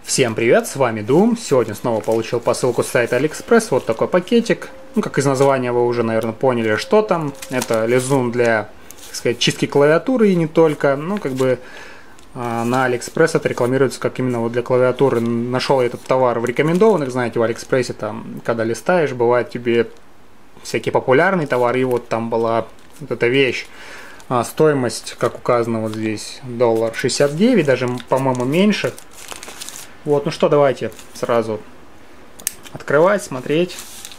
Всем привет, с вами Doom. Сегодня снова получил посылку с сайта AliExpress. Вот такой пакетик. Ну, как из названия вы уже, наверное, поняли, что там. Это лизун для, так сказать, чистки клавиатуры и не только. Ну, как бы на AliExpress это рекламируется как именно вот для клавиатуры. Нашел я этот товар в рекомендованных, знаете, в AliExpress там, когда листаешь, бывает тебе всякие популярные товары. И вот там была вот эта вещь. Стоимость, как указано вот здесь, $1.69, даже, по-моему, меньше. Вот, ну что, давайте сразу открывать, смотреть.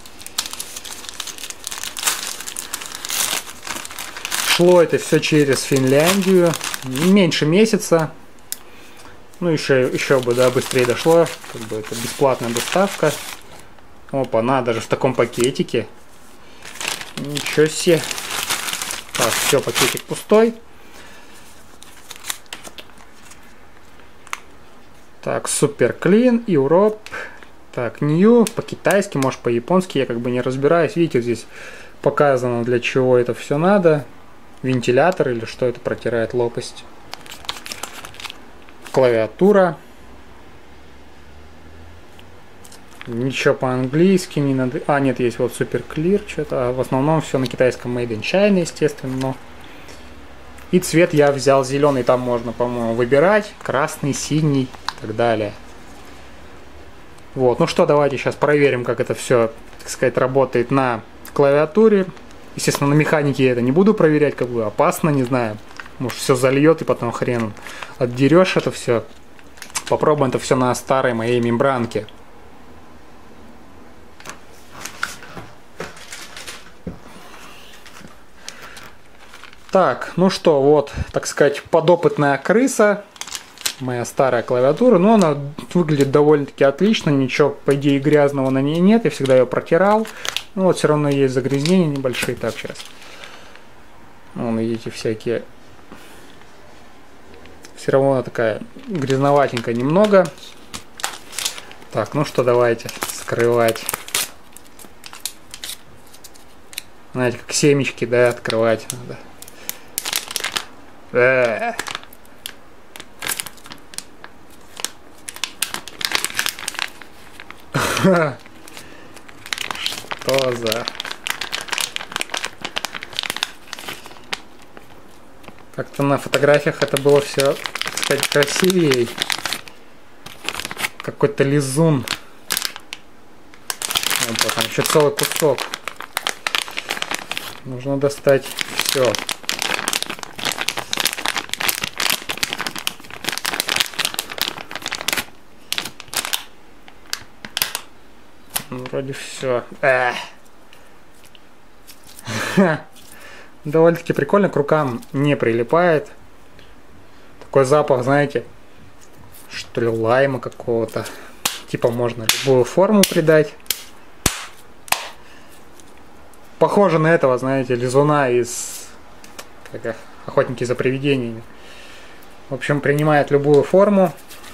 Шло это все через Финляндию, меньше месяца. Ну, еще бы, да, быстрее дошло. Как бы это бесплатная доставка. Опа, на, даже в таком пакетике. Ничего себе. Так, все, пакетик пустой. Так, Super Clean, Europe. Так, New, по-китайски, может по-японски, я как бы не разбираюсь. Видите, здесь показано, для чего это все надо. Вентилятор или что это протирает лопасть. Клавиатура. Ничего по-английски не надо. А, нет, есть вот Super Clear что-то. А в основном все на китайском Made in China, естественно. Но... И цвет я взял зеленый, там можно, по-моему, выбирать. Красный, синий и так далее. Вот, ну что, давайте сейчас проверим, как это все, так сказать, работает на клавиатуре. Естественно, на механике я это не буду проверять, как бы опасно, не знаю. Может, все зальет и потом хрен отдерешь это все. Попробуем это все на старой моей мембранке. Так, ну что, вот, так сказать, подопытная крыса. Моя старая клавиатура, но она выглядит довольно-таки отлично, ничего, по идее, грязного на ней нет, я всегда ее протирал. Ну вот, все равно есть загрязнения небольшие. Так, сейчас. Вон, видите, всякие. Все равно она такая грязноватенькая немного. Так, ну что, давайте скрывать. Знаете, как семечки, да, открывать надо. Что за... Как-то на фотографиях это было все, так сказать, красивее. Какой-то лизун. Вот там еще целый кусок. Нужно достать все. Вроде все. Довольно-таки прикольно, к рукам не прилипает. Такой запах, знаете, что ли, лайма какого-то. Типа можно любую форму придать. Похоже на этого, знаете, лизуна из Охотники за привидениями. В общем, принимает любую форму.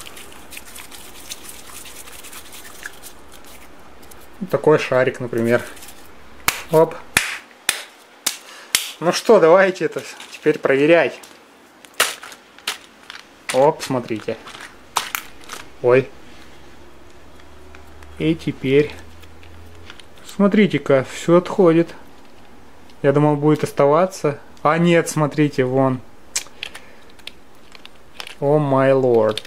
Такой шарик, например. Оп. Ну что, давайте это теперь проверять. Оп, смотрите. Ой. И теперь... Смотрите-ка, все отходит. Я думал, будет оставаться. А нет, смотрите, вон. О май лорд.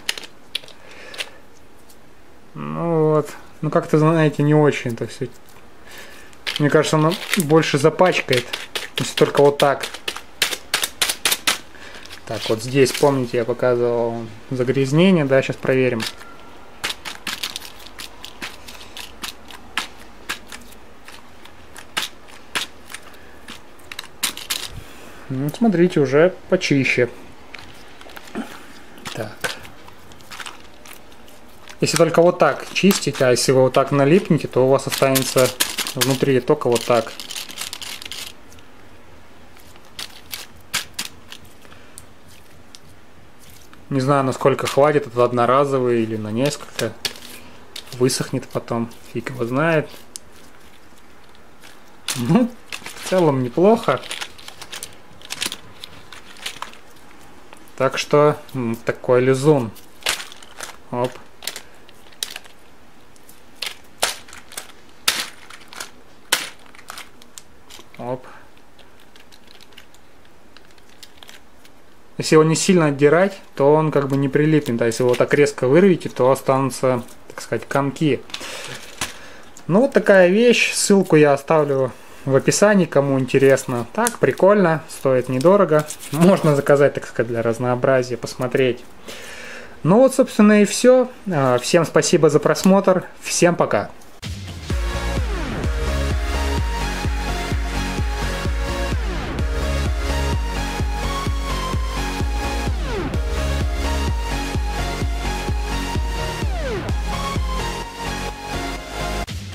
Ну вот. Ну как-то, знаете, не очень это все. Мне кажется, оно больше запачкает. Если только вот так. Так, вот здесь, помните, я показывал загрязнение. Да, сейчас проверим. Ну, смотрите, уже почище. Так. Если только вот так чистить, а если вы вот так налипнете, то у вас останется внутри только вот так. Не знаю, насколько хватит, это одноразовый или на несколько. Высохнет потом, фиг его знает. Ну, в целом неплохо. Так что такой лизун. Оп. Оп. Если его не сильно отдирать, то он как бы не прилипнет. А если его так резко вырвете, то останутся, так сказать, комки. Ну вот такая вещь. Ссылку я оставлю в описании, кому интересно. Так, прикольно, стоит недорого. Можно заказать, так сказать, для разнообразия, посмотреть. Ну вот, собственно, и все. Всем спасибо за просмотр. Всем пока.